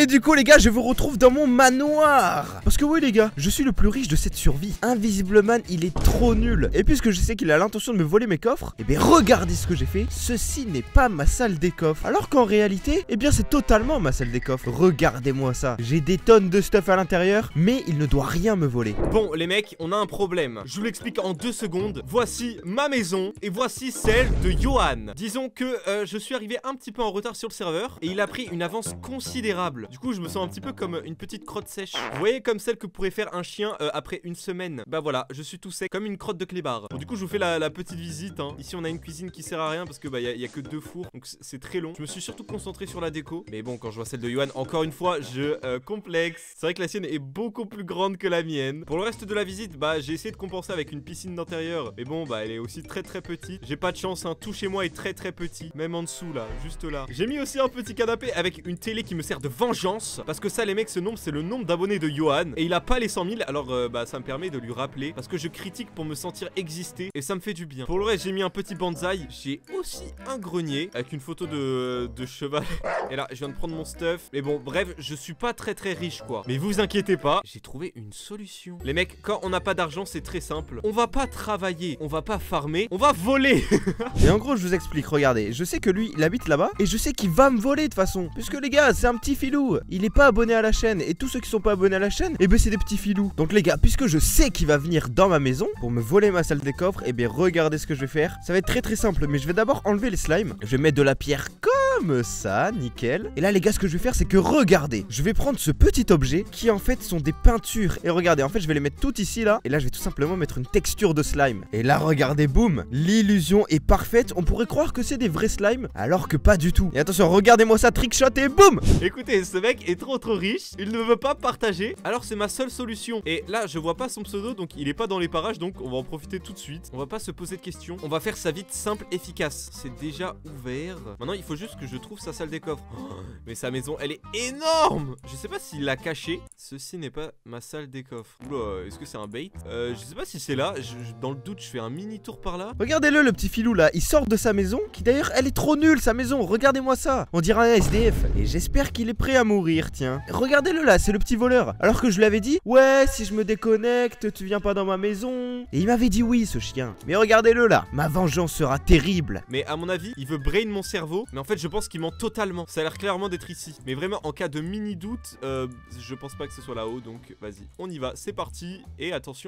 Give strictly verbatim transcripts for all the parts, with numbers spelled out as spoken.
Et du coup les gars, je vous retrouve dans mon manoir. Parce que oui les gars, je suis le plus riche de cette survie. Invisible Man, il est trop nul. Et puisque je sais qu'il a l'intention de me voler mes coffres, et bien regardez ce que j'ai fait. Ceci n'est pas ma salle des coffres. Alors qu'en réalité, eh bien c'est totalement ma salle des coffres. Regardez-moi ça. J'ai des tonnes de stuff à l'intérieur, mais il ne doit rien me voler. Bon les mecs, on a un problème. Je vous l'explique en deux secondes. Voici ma maison et voici celle de Johan. Disons que euh, je suis arrivé un petit peu en retard sur le serveur et il a pris une avance considérable. Du coup je me sens un petit peu comme une petite crotte sèche. Vous voyez, comme celle que pourrait faire un chien euh, après une semaine. Bah voilà, je suis tout sec comme une crotte de clébard. Bon, du coup je vous fais la, la petite visite hein. Ici on a une cuisine qui sert à rien parce que bah il y, y a que deux fours, donc c'est très long. Je me suis surtout concentré sur la déco. Mais bon, quand je vois celle de Johan, encore une fois je euh, complexe. C'est vrai que la sienne est beaucoup plus grande que la mienne. Pour le reste de la visite, bah j'ai essayé de compenser avec une piscine d'intérieur. Mais bon bah elle est aussi très très petite. J'ai pas de chance hein, tout chez moi est très très petit. Même en dessous là, juste là. J'ai mis aussi un petit canapé avec une télé qui me sert de vengeance. Parce que ça les mecs, ce nombre c'est le nombre d'abonnés de Johan. Et il a pas les cent mille, alors euh, bah ça me permet de lui rappeler. Parce que je critique pour me sentir exister. Et ça me fait du bien. Pour le reste j'ai mis un petit bonsaï. J'ai aussi un grenier avec une photo de, de cheval. Et là je viens de prendre mon stuff. Mais bon bref, je suis pas très très riche quoi. Mais vous inquiétez pas, j'ai trouvé une solution. Les mecs, quand on n'a pas d'argent c'est très simple. On va pas travailler, on va pas farmer, on va voler. Et en gros je vous explique, regardez. Je sais que lui il habite là-bas et je sais qu'il va me voler de toute façon. Puisque les gars c'est un petit filou. Il est pas abonné à la chaîne. Et tous ceux qui sont pas abonnés à la chaîne, et eh ben c'est des petits filous. Donc les gars, puisque je sais qu'il va venir dans ma maison pour me voler ma salle des coffres, et eh bien regardez ce que je vais faire. Ça va être très très simple, mais je vais d'abord enlever les slimes. Je vais mettre de la pierre comme ça, nickel. Et là les gars, ce que je vais faire c'est que regardez, je vais prendre ce petit objet qui en fait sont des peintures. Et regardez, en fait je vais les mettre toutes ici là. Et là je vais tout simplement mettre une texture de slime. Et là regardez, boum, l'illusion est parfaite. On pourrait croire que c'est des vrais slimes, alors que pas du tout. Et attention, regardez-moi ça, trickshot et boum. Écoutez, ce mec est trop trop riche. Il ne veut pas partager. Alors c'est ma seule solution. Et là je vois pas son pseudo, donc il est pas dans les parages. Donc on va en profiter tout de suite. On va pas se poser de questions. On va faire sa vite simple, efficace. C'est déjà ouvert. Maintenant il faut juste que je trouve sa salle des coffres. Oh, mais sa maison elle est énorme. Je sais pas s'il l'a caché. Ceci n'est pas ma salle des coffres. Oula, est-ce que c'est un bait? euh, Je sais pas si c'est là. je, je, Dans le doute je fais un mini tour par là. Regardez-le, le petit filou là. Il sort de sa maison, qui d'ailleurs elle est trop nulle sa maison. Regardez-moi ça. On dirait un S D F. Et j'espère qu'il est prêt à mourir, tiens. Regardez-le là, c'est le petit voleur. Alors que je lui avais dit, ouais, si je me déconnecte, tu viens pas dans ma maison. Et il m'avait dit oui, ce chien. Mais regardez-le là, ma vengeance sera terrible. Mais à mon avis, il veut brain mon cerveau. Mais en fait, je pense qu'il ment totalement. Ça a l'air clairement d'être ici. Mais vraiment, en cas de mini doute, euh, je pense pas que ce soit là-haut. Donc, vas-y, on y va. C'est parti. Et attention.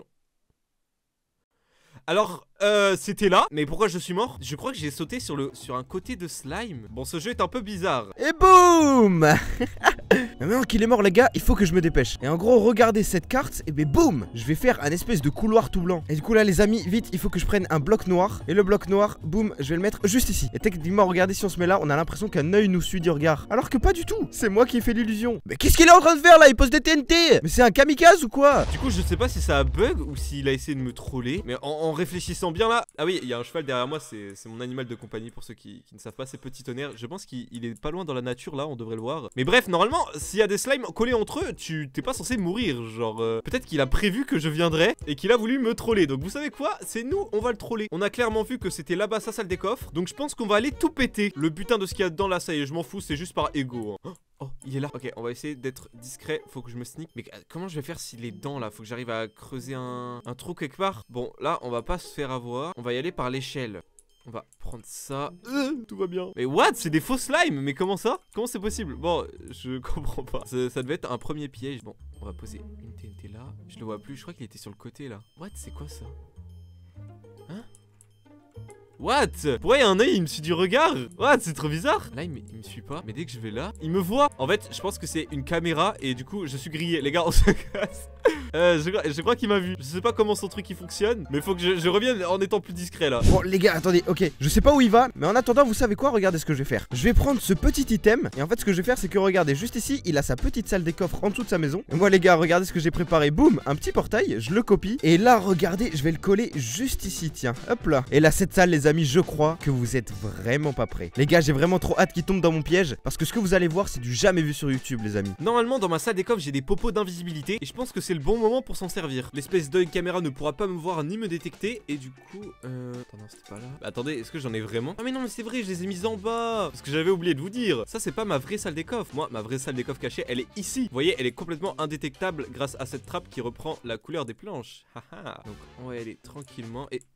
Alors, euh, c'était là, mais pourquoi je suis mort? Je crois que j'ai sauté sur, le, sur un côté de slime. Bon, ce jeu est un peu bizarre. Et boum. Mais maintenant qu'il est mort les gars, il faut que je me dépêche. Et en gros, regardez cette carte, et ben boum, je vais faire un espèce de couloir tout blanc. Et du coup là les amis, vite, il faut que je prenne un bloc noir. Et le bloc noir, boum, je vais le mettre juste ici. Et techniquement, regardez, si on se met là, on a l'impression qu'un œil nous suit du regard. Alors que pas du tout, c'est moi qui ai fait l'illusion. Mais qu'est-ce qu'il est en train de faire là? Il pose des T N T. Mais c'est un kamikaze ou quoi? Du coup je sais pas si ça a bug ou s'il a essayé de me troller. Mais en, en réfléchissant bien là. Ah oui, il y a un cheval derrière moi, c'est mon animal de compagnie pour ceux qui, qui ne savent pas, c'est Petit Tonnerre. Je pense qu'il est pas loin dans la nature là, on devrait le voir. Mais bref, normalement, s'il y a des slimes collés entre eux, tu t'es pas censé mourir. Genre, euh, peut-être qu'il a prévu que je viendrais et qu'il a voulu me troller. Donc vous savez quoi? C'est nous, on va le troller. On a clairement vu que c'était là-bas sa salle des coffres. Donc je pense qu'on va aller tout péter. Le butin de ce qu'il y a dedans là, ça y est, je m'en fous, c'est juste par ego. Hein. Oh, il est là. Ok, on va essayer d'être discret. Faut que je me sneak. Mais comment je vais faire s'il est dedans là? Faut que j'arrive à creuser un, un trou quelque part. Bon, là, on va pas se faire avoir. On va y aller par l'échelle. On va prendre ça. Euh, tout va bien. Mais what? C'est des faux slimes? Mais comment ça? Comment c'est possible? Bon, je comprends pas. Ça, ça devait être un premier piège. Bon, on va poser une T N T là. Je le vois plus. Je crois qu'il était sur le côté là. What? C'est quoi ça? Hein? What? Pourquoi il y a un œil, il me suit du regard? What? C'est trop bizarre. Là il me, il me suit pas. Mais dès que je vais là, il me voit. En fait je pense que c'est une caméra. Et du coup je suis grillé. Les gars on se casse. Euh, je, je crois qu'il m'a vu. Je sais pas comment son truc il fonctionne, mais faut que je, je revienne en étant plus discret là. Bon les gars, attendez, ok, je sais pas où il va, mais en attendant, vous savez quoi? Regardez ce que je vais faire. Je vais prendre ce petit item. Et en fait ce que je vais faire c'est que regardez, juste ici, il a sa petite salle des coffres en dessous de sa maison. Et moi les gars, regardez ce que j'ai préparé. Boum, un petit portail, je le copie. Et là regardez, je vais le coller juste ici, tiens. Hop là. Et là cette salle les les amis, je crois que vous êtes vraiment pas prêts. Les gars, j'ai vraiment trop hâte qu'il tombe dans mon piège, parce que ce que vous allez voir, c'est du jamais vu sur YouTube, les amis. Normalement, dans ma salle des coffres, j'ai des popos d'invisibilité, et je pense que c'est le bon moment pour s'en servir. L'espèce d'œil caméra ne pourra pas me voir ni me détecter, et du coup... Euh... Attends, non, c'était pas là. Attendez, est-ce que j'en ai vraiment? Ah mais non, mais c'est vrai, je les ai mises en bas. Parce que j'avais oublié de vous dire. Ça, c'est pas ma vraie salle des coffres. Moi, ma vraie salle des coffres cachée, elle est ici. Vous voyez, elle est complètement indétectable grâce à cette trappe qui reprend la couleur des planches. Haha. Donc, on va y aller tranquillement, et...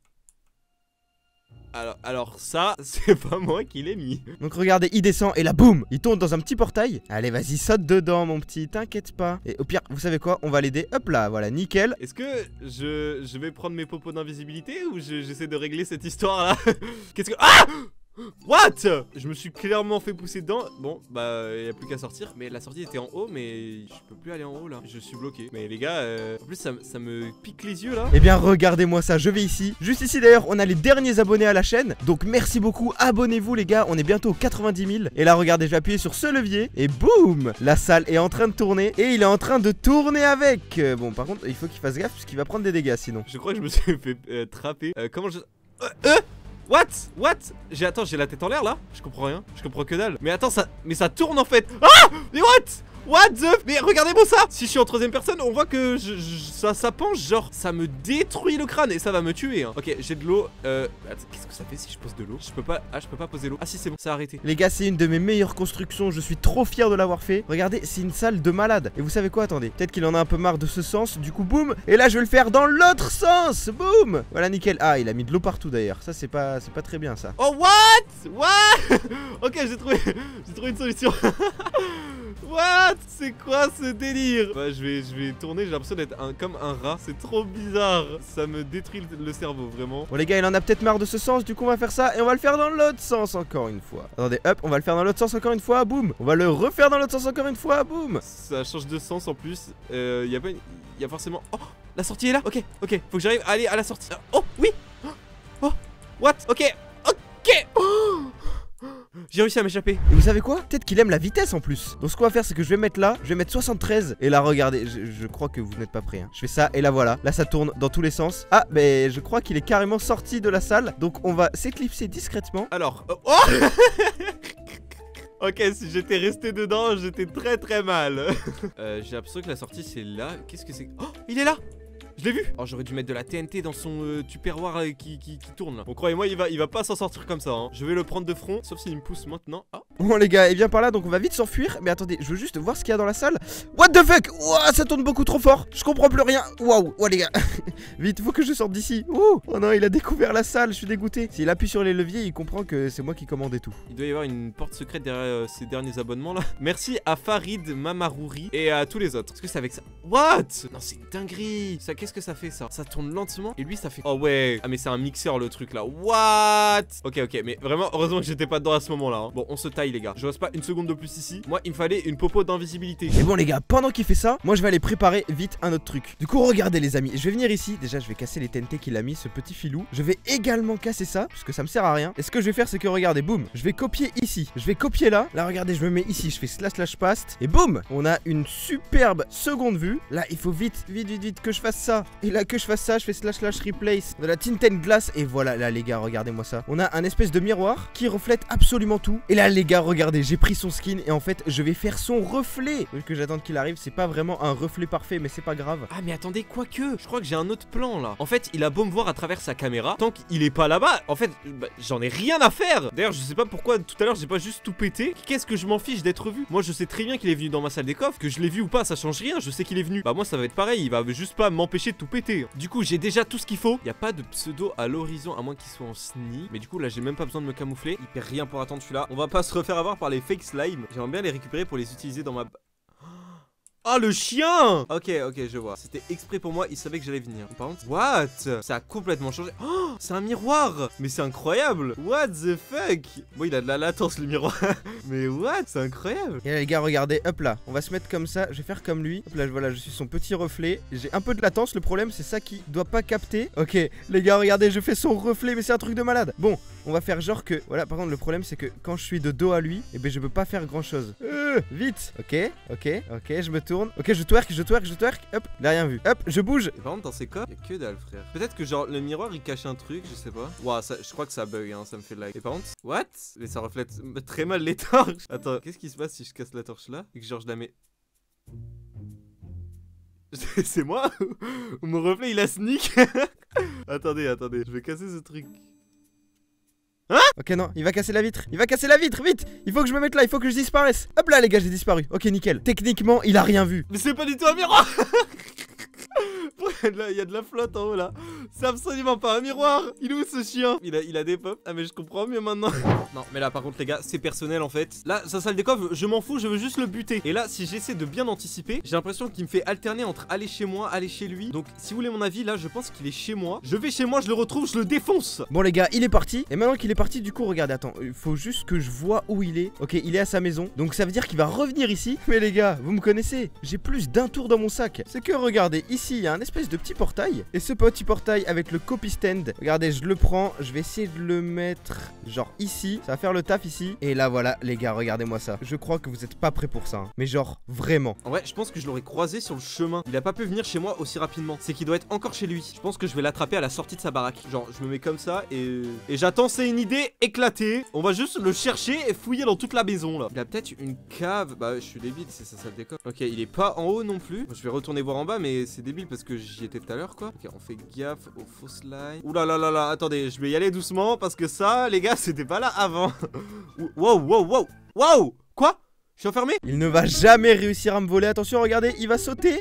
Alors, alors ça, c'est pas moi qui l'ai mis. Donc regardez, il descend et là, boum, il tombe dans un petit portail. Allez, vas-y, saute dedans, mon petit, t'inquiète pas. Et au pire, vous savez quoi, on va l'aider. Hop là, voilà, nickel. Est-ce que je, je vais prendre mes popos d'invisibilité ou j'essaie de régler cette histoire là? Qu'est-ce que... Ah! What? Je me suis clairement fait pousser dedans. Bon, bah, il n'y a plus qu'à sortir. Mais la sortie était en haut, mais je peux plus aller en haut là. Je suis bloqué. Mais les gars, euh... en plus, ça, ça me pique les yeux là. Eh bien, regardez-moi ça, je vais ici. Juste ici d'ailleurs, on a les derniers abonnés à la chaîne. Donc, merci beaucoup. Abonnez-vous, les gars. On est bientôt aux quatre-vingt-dix mille. Et là, regardez, je vais appuyer sur ce levier. Et boum! La salle est en train de tourner. Et il est en train de tourner avec. Euh, bon, par contre, il faut qu'il fasse gaffe, parce qu'il va prendre des dégâts sinon. Je crois que je me suis fait euh, trapper. Euh, comment je. Euh, euh What? What? J'ai attends, j'ai la tête en l'air là? Je comprends rien, je comprends que dalle. Mais attends, ça mais ça tourne en fait. Ah! Mais what? What the... Mais regardez-moi ça. Si je suis en troisième personne, on voit que je, je, ça, ça penche, genre ça me détruit le crâne et ça va me tuer hein. Ok, j'ai de l'eau. Euh... Qu'est-ce que ça fait si je pose de l'eau? Je peux pas... Ah, je peux pas poser l'eau. Ah si, c'est bon, ça a arrêté. Les gars, c'est une de mes meilleures constructions. Je suis trop fier de l'avoir fait. Regardez, c'est une salle de malade. Et vous savez quoi? Attendez, peut-être qu'il en a un peu marre de ce sens. Du coup, boum. Et là, je vais le faire dans l'autre sens. Boum. Voilà, nickel. Ah, il a mis de l'eau partout d'ailleurs. Ça, c'est pas, c'est pas très bien ça. Oh, what? What? Ok, j'ai trouvé... j'ai trouvé une solution. What? C'est quoi ce délire? Bah je vais, je vais tourner, j'ai l'impression d'être un, comme un rat. C'est trop bizarre. Ça me détruit le, le cerveau, vraiment. Bon les gars, il en a peut-être marre de ce sens. Du coup on va faire ça et on va le faire dans l'autre sens encore une fois. Attendez, hop, on va le faire dans l'autre sens encore une fois. Boum. On va le refaire dans l'autre sens encore une fois. Boum. Ça change de sens en plus. Il euh, y a pas une... y a forcément... Oh, la sortie est là. Ok, ok, faut que j'arrive à aller à la sortie. Oh, oui. Oh, what? Ok, ok. Oh, j'ai réussi à m'échapper. Et vous savez quoi? Peut-être qu'il aime la vitesse en plus. Donc ce qu'on va faire, c'est que je vais mettre là, je vais mettre soixante-treize. Et là, regardez, je, je crois que vous n'êtes pas prêts hein. Je fais ça et là voilà, là ça tourne dans tous les sens. Ah, mais je crois qu'il est carrément sorti de la salle. Donc on va s'éclipser discrètement. Alors, euh, oh. Ok, si j'étais resté dedans, j'étais très très mal. euh, J'ai l'impression que la sortie c'est là. Qu'est-ce que c'est? Oh, il est là. Je l'ai vu. Oh, j'aurais dû mettre de la T N T dans son euh, tupperware euh, qui, qui, qui tourne là. Bon, croyez-moi, il va, il va pas s'en sortir comme ça hein. Je vais le prendre de front, sauf s'il me pousse maintenant. Ah. Bon les gars, il vient par là, donc on va vite s'enfuir. Mais attendez, je veux juste voir ce qu'il y a dans la salle. What the fuck? Ouah, ça tourne beaucoup trop fort. Je comprends plus rien. Waouh, ouais les gars. Vite, faut que je sorte d'ici. Oh, oh non, il a découvert la salle, je suis dégoûté. S'il appuie sur les leviers, il comprend que c'est moi qui commande et tout. Il doit y avoir une porte secrète derrière euh, ces derniers abonnements là. Merci à Farid Mamarouri et à tous les autres. Est-ce que c'est avec ça? What? Non, c'est une dinguerie. Ça, qu'est-ce que ça fait ça? Ça tourne lentement et lui ça fait... Oh ouais. Ah mais c'est un mixeur le truc là. What? Ok, ok, mais vraiment heureusement que j'étais pas dedans à ce moment là hein. Bon, on se taille les gars. Je reste pas une seconde de plus ici. Moi il me fallait une popo d'invisibilité. Et bon les gars, pendant qu'il fait ça, moi je vais aller préparer vite un autre truc. Du coup regardez les amis, je vais venir ici. Déjà je vais casser les T N T qu'il a mis, ce petit filou. Je vais également casser ça, parce que ça me sert à rien. Et ce que je vais faire c'est que regardez, boum, je vais copier ici. Je vais copier là. Là regardez, je me mets ici, je fais slash slash paste. Et boum, on a une superbe seconde vue. Là il faut vite, vite, vite, vite que je fasse ça. Et là que je fasse ça, je fais slash slash replace de la tinted glass. Et voilà là les gars, regardez-moi ça. On a un espèce de miroir qui reflète absolument tout. Et là les gars, regardez, j'ai pris son skin et en fait je vais faire son reflet. Donc que j'attends qu'il arrive, c'est pas vraiment un reflet parfait mais c'est pas grave. Ah mais attendez, quoique, je crois que j'ai un autre plan là. En fait il a beau me voir à travers sa caméra, tant qu'il est pas là-bas, en fait bah, j'en ai rien à faire. D'ailleurs je sais pas pourquoi tout à l'heure j'ai pas juste tout pété. Qu'est-ce que je m'en fiche d'être vu? Moi je sais très bien qu'il est venu dans ma salle des coffres. Que je l'ai vu ou pas ça change rien, je sais qu'il est venu. Bah moi ça va être pareil, il va juste pas m'empêcher de tout péter. Du coup j'ai déjà tout ce qu'il faut. Y a pas de pseudo à l'horizon à moins qu'il soit en sneak. Mais du coup là j'ai même pas besoin de me camoufler. Il perd rien pour attendre celui-là. On va pas se refaire avoir par les fake slime. J'aimerais bien les récupérer pour les utiliser dans ma... Ah, le chien! Ok, ok, je vois. C'était exprès pour moi, il savait que j'allais venir. Par contre, what? Ça a complètement changé. Oh, c'est un miroir! Mais c'est incroyable! What the fuck? Bon, il a de la latence, le miroir. Mais what? C'est incroyable! Et là, les gars, regardez, hop là. On va se mettre comme ça. Je vais faire comme lui. Hop là, voilà, je suis son petit reflet. J'ai un peu de latence. Le problème, c'est ça qui doit pas capter. Ok, les gars, regardez, je fais son reflet, mais c'est un truc de malade. Bon, on va faire genre que... Voilà, par contre, le problème, c'est que quand je suis de dos à lui, eh ben, je peux pas faire grand-chose. Euh, vite. Ok, ok, ok, je me tourne. Ok, je twerk, je twerk, je twerk. Hop, il a rien vu. Hop, je bouge. Et par contre, dans ces cas, y'a que dalle, frère. Peut-être que genre, le miroir, il cache un truc, je sais pas. Ouah, ça, je crois que ça bug, hein, ça me fait like. Et par contre, what? Mais ça reflète très mal les torches. Attends, qu'est-ce qui se passe si je casse la torche là? Et que genre, je la mets... C'est moi? Ou mon reflet il a sneak? Attendez, attendez, je vais casser ce truc. Hein? Ok, non, il va casser la vitre. Il va casser la vitre, vite. Il faut que je me mette là, il faut que je disparaisse. Hop là, les gars, j'ai disparu. Ok, nickel. Techniquement, il a rien vu. Mais c'est pas du tout un miroir. Là, il y a de la flotte en haut là. C'est absolument pas un miroir. Il est où ce chien? Il a, il a des pops. Ah mais je comprends mieux maintenant. Non mais là par contre les gars c'est personnel en fait. Là sa salle des coffres je m'en fous, je veux juste le buter. Et là si j'essaie de bien anticiper, j'ai l'impression qu'il me fait alterner entre aller chez moi, aller chez lui. Donc si vous voulez mon avis là je pense qu'il est chez moi. Je vais chez moi, je le retrouve, je le défonce. Bon les gars il est parti. Et maintenant qu'il est parti du coup regardez attends, il faut juste que je vois où il est. Ok il est à sa maison. Donc ça veut dire qu'il va revenir ici. Mais les gars vous me connaissez, j'ai plus d'un tour dans mon sac. C'est que regardez ici il y a un espèce de petit portail. Et ce petit portail avec le copy stand, regardez je le prends, je vais essayer de le mettre genre ici, ça va faire le taf ici. Et là voilà les gars regardez moi ça. Je crois que vous êtes pas prêts pour ça hein. Mais genre vraiment. En vrai je pense que je l'aurais croisé sur le chemin. Il a pas pu venir chez moi aussi rapidement. C'est qu'il doit être encore chez lui. Je pense que je vais l'attraper à la sortie de sa baraque. Genre je me mets comme ça et, et j'attends, c'est une idée éclatée. On va juste le chercher et fouiller dans toute la maison là. Il a peut-être une cave. Bah je suis débile, c'est ça salle des coffres. Ok il est pas en haut non plus. Je vais retourner voir en bas mais c'est débile parce que j'y étais tout à l'heure quoi. Ok on fait gaffe aux fausses lines. Ouh là là là là, attendez, je vais y aller doucement parce que ça, les gars, c'était pas là avant. Wow, wow, wow, wow. Quoi? Je suis enfermé? Il ne va jamais réussir à me voler. Attention, regardez, il va sauter.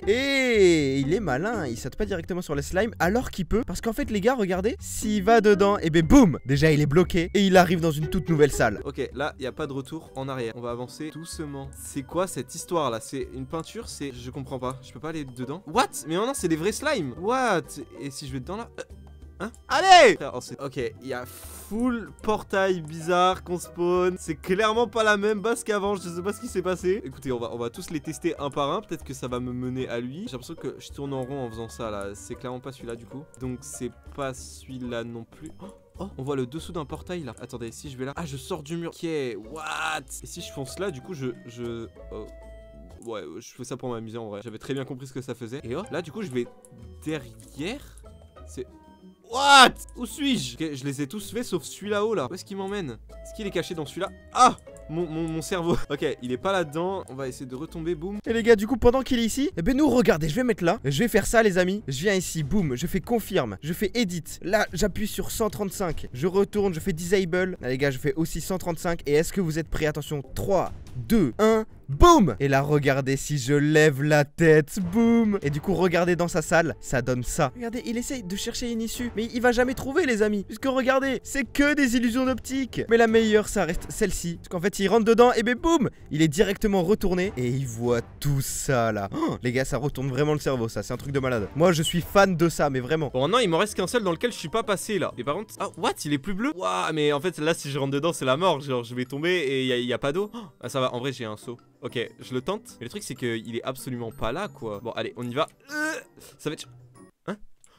Et il est malin. Il saute pas directement sur les slimes alors qu'il peut. Parce qu'en fait, les gars, regardez, s'il va dedans, et ben boum, déjà il est bloqué et il arrive dans une toute nouvelle salle. Ok, là, il y a pas de retour en arrière. On va avancer doucement. C'est quoi cette histoire là? C'est une peinture? C'est, je comprends pas. Je peux pas aller dedans. What? Mais non, c'est des vrais slimes. What? Et si je vais dedans là? Euh... Hein? Allez! Ok, il y a full portail bizarre qu'on spawn. C'est clairement pas la même base qu'avant. Je sais pas ce qui s'est passé. Écoutez, on va, on va tous les tester un par un. Peut-être que ça va me mener à lui. J'ai l'impression que je tourne en rond en faisant ça là. C'est clairement pas celui-là du coup. Donc c'est pas celui-là non plus. Oh! Oh, on voit le dessous d'un portail là. Attendez, si je vais là. Ah, je sors du mur. Ok, what? Et si je fonce là, du coup, je. je... Oh. Ouais, je fais ça pour m'amuser en vrai. J'avais très bien compris ce que ça faisait. Et oh, là, du coup, je vais derrière. C'est. What? Où suis-je? Ok, je les ai tous faits sauf celui là-haut là. Où est-ce qu'il m'emmène? Est-ce qu'il est caché dans celui-là? Ah! Mon, mon, mon cerveau. Ok, il est pas là-dedans. On va essayer de retomber, boum. Et les gars, du coup, pendant qu'il est ici, eh ben nous, regardez, je vais mettre là. Je vais faire ça, les amis. Je viens ici, boum. Je fais confirme. Je fais edit. Là, j'appuie sur cent trente-cinq. Je retourne, je fais disable. Là, les gars, je fais aussi cent trente-cinq. Et est-ce que vous êtes prêts? Attention, trois, deux, un. Boum! Et là, regardez si je lève la tête. Boum! Et du coup, regardez dans sa salle. Ça donne ça. Regardez, il essaye de chercher une issue. Mais il va jamais trouver, les amis. Puisque regardez, c'est que des illusions d'optique. Mais la meilleure, ça reste celle-ci. Parce qu'en fait, il rentre dedans et ben boum! Il est directement retourné. Et il voit tout ça, là. Oh, les gars, ça retourne vraiment le cerveau, ça. C'est un truc de malade. Moi, je suis fan de ça, mais vraiment. Bon, maintenant, il m'en reste qu'un seul dans lequel je suis pas passé, là. Et par contre... Ah, what? Il est plus bleu? Waouh, mais en fait, là, si je rentre dedans, c'est la mort. Genre, je vais tomber et il y, y a pas d'eau. Oh, ah, ça va. En vrai, j'ai un seau. Ok, je le tente. Mais le truc, c'est qu'il est absolument pas là, quoi. Bon, allez, on y va. Euh, ça va être... Hein?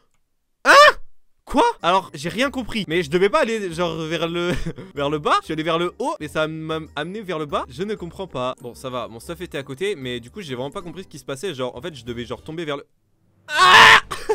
Hein? Quoi? Alors, j'ai rien compris. Mais je devais pas aller, genre, vers le... vers le bas. Je suis allé vers le haut, mais ça m'a amené vers le bas. Je ne comprends pas. Bon, ça va. Mon stuff était à côté, mais du coup, j'ai vraiment pas compris ce qui se passait. Genre, en fait, je devais, genre, tomber vers le... Ah!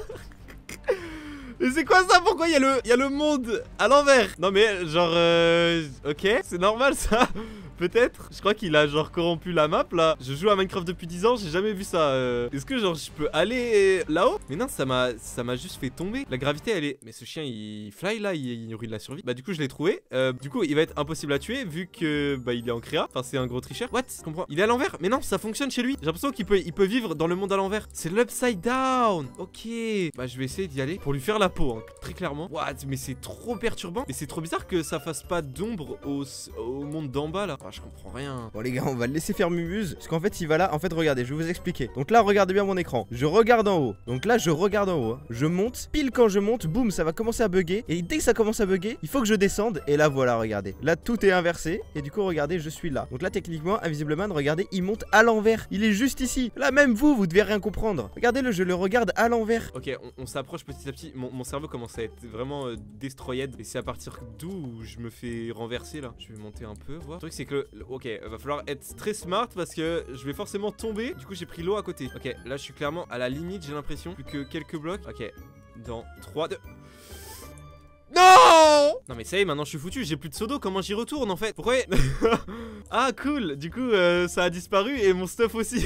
Mais c'est quoi ça? Pourquoi il y a le, il y a le monde à l'envers? Non mais genre euh, ok, c'est normal ça. Peut-être. Je crois qu'il a genre corrompu la map là. Je joue à Minecraft depuis dix ans, j'ai jamais vu ça. euh... Est-ce que genre je peux aller là-haut? Mais non, ça m'a ça m'a juste fait tomber. La gravité elle est... Mais ce chien il fly là, il, il nourrit de la survie. Bah du coup je l'ai trouvé. euh, Du coup il va être impossible à tuer vu que bah il est en créa. Enfin c'est un gros tricheur. What? Je comprends. Il est à l'envers. Mais non, ça fonctionne chez lui. J'ai l'impression qu'il peut, il peut vivre dans le monde à l'envers. C'est l'upside down. Ok. Bah je vais essayer d'y aller pour lui faire la peau hein, très clairement. What? Mais c'est trop perturbant. Mais c'est trop bizarre que ça fasse pas d'ombre au, au monde d'en bas là. Oh, je comprends rien. Bon les gars, on va le laisser faire Mumuse. Parce qu'en fait il va là, en fait regardez, je vais vous expliquer. Donc là regardez bien mon écran. Je regarde en haut. Donc là je regarde en haut hein. Je monte, pile quand je monte, boum, ça va commencer à bugger. Et dès que ça commence à bugger, il faut que je descende. Et là voilà, regardez. Là tout est inversé. Et du coup regardez, je suis là. Donc là techniquement, Invisible Man, regardez, il monte à l'envers. Il est juste ici. Là même vous, vous devez rien comprendre. Regardez-le, je le regarde à l'envers. Ok, on, on s'approche petit à petit. Mon, mon cerveau commence à être vraiment euh, destroyed. Et c'est à partir d'où je me fais renverser là. Je vais monter un peu, voir. Le truc c'est que, ok, va falloir être très smart parce que je vais forcément tomber. Du coup j'ai pris l'eau à côté. Ok, là je suis clairement à la limite, j'ai l'impression. Plus que quelques blocs. Ok, dans trois, deux... Non! Non mais ça y est, maintenant je suis foutu, j'ai plus de seau d'eau, comment j'y retourne en fait? Pourquoi? Ah cool, du coup euh, ça a disparu et mon stuff aussi.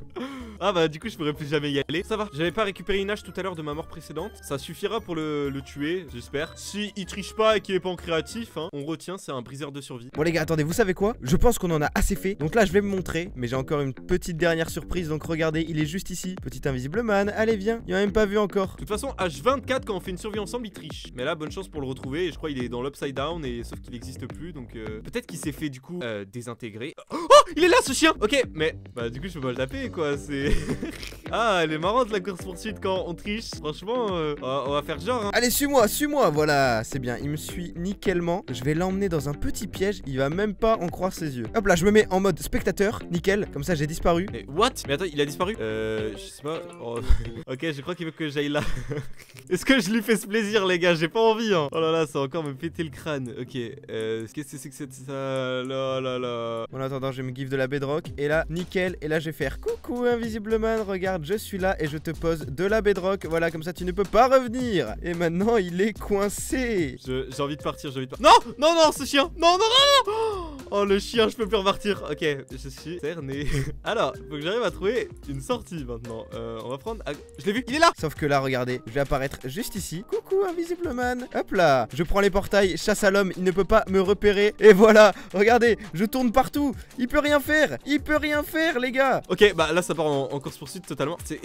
Ah bah du coup je pourrais plus jamais y aller. Ça va, j'avais pas récupéré une hache tout à l'heure de ma mort précédente. Ça suffira pour le, le tuer, j'espère. Si il triche pas et qu'il est pas en créatif hein, on retient, c'est un briseur de survie. Bon les gars, attendez, vous savez quoi? Je pense qu'on en a assez fait. Donc là je vais me montrer. Mais j'ai encore une petite dernière surprise. Donc regardez, il est juste ici. Petit Invisible Man, allez viens. Il m'a même pas vu encore. De toute façon H vingt-quatre quand on fait une survie ensemble il triche. Mais là bonne chance pour le retrouver. Et je crois il est dans l'upside down. Et sauf qu'il n'existe plus. Donc euh, peut-être qu'il s'est fait du coup euh, désintégrer. Oh, il est là ce chien. Ok, mais bah du coup je peux pas le taper quoi. C'est... Ah, elle est marrante la course poursuite quand on triche. Franchement, euh, on, va, on va faire genre. Hein. Allez, suis-moi, suis-moi. Voilà, c'est bien. Il me suit nickelement. Je vais l'emmener dans un petit piège. Il va même pas en croire ses yeux. Hop là, je me mets en mode spectateur. Nickel. Comme ça, j'ai disparu. Mais what? Mais attends, il a disparu? Euh, je sais pas. Oh. Ok, je crois qu'il veut que j'aille là. Est-ce que je lui fais ce plaisir, les gars? J'ai pas envie. Hein. Oh là là, ça va encore me péter le crâne. Ok. Euh, qu'est-ce que c'est que c'est ça? Là là là. En attendant, je vais me give de la bedrock. Et là, nickel. Et là, je vais faire coucou, Invisible Man. Regarde. Je suis là et je te pose de la bedrock. Voilà, comme ça tu ne peux pas revenir. Et maintenant il est coincé. J'ai envie de partir, j'ai envie de partir. Non, non, non, ce chien. Non, non, non, non. Oh, le chien, je peux plus repartir. Ok, je suis cerné. Alors, faut que j'arrive à trouver une sortie maintenant. Euh, on va prendre... À... Je l'ai vu, il est là. Sauf que là, regardez, je vais apparaître juste ici. Coucou, Invisible Man. Hop là. Je prends les portails, chasse à l'homme. Il ne peut pas me repérer. Et voilà, regardez, je tourne partout. Il peut rien faire. Il peut rien faire, les gars. Ok, bah là, ça part en, en course-poursuite totalement. C'est...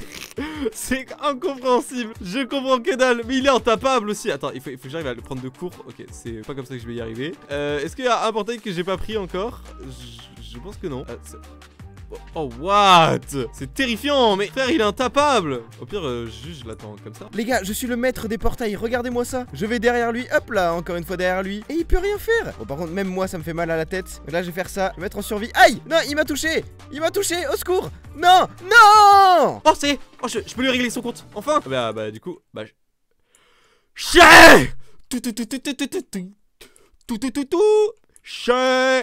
C'est incompréhensible. Je comprends que dalle. Mais il est intapable aussi. Attends, il faut, il faut que j'arrive à le prendre de court. Ok, c'est pas comme ça que je vais y arriver. Euh, Est-ce qu'il y a un portail que j'ai pas pris encore? je, je pense que non. Euh, Oh what? C'est terrifiant, mais frère il est intapable. Au pire euh, juste je l'attends comme ça. Les gars, je suis le maître des portails, regardez-moi ça. Je vais derrière lui, hop là, encore une fois derrière lui. Et il peut rien faire. Bon par contre même moi ça me fait mal à la tête. Donc là je vais faire ça, je vais mettre en survie. Aïe. Non, il m'a touché. Il m'a touché, au secours. Non, non. Oh c'est, oh je, je peux lui régler son compte, enfin. Bah bah du coup, bah Chien. Tout tout tout tout tout tout tout tout tout tout tout Chien.